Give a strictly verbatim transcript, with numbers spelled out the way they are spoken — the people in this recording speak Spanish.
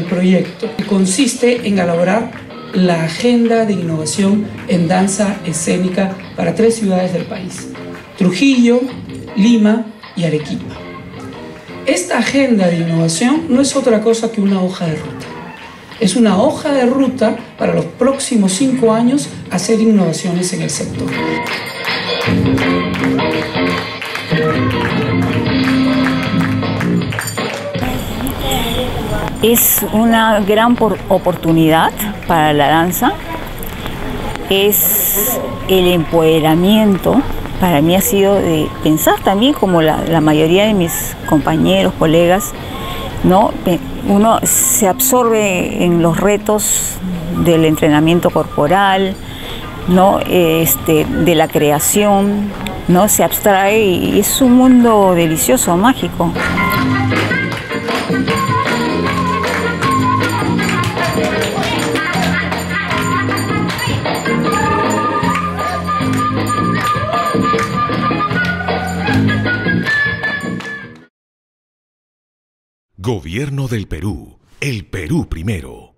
el proyecto, que consiste en elaborar la agenda de innovación en danza escénica para tres ciudades del país: Trujillo, Lima y Arequipa. Esta agenda de innovación no es otra cosa que una hoja de ruta. Es una hoja de ruta para los próximos cinco años hacer innovaciones en el sector. Es una gran oportunidad para la danza, es el empoderamiento. Para mí ha sido de pensar también, como la, la mayoría de mis compañeros, colegas, ¿no? Uno se absorbe en los retos del entrenamiento corporal, ¿no? Este, de la creación, ¿no? Se abstrae y es un mundo delicioso, mágico. Gobierno del Perú, el Perú primero.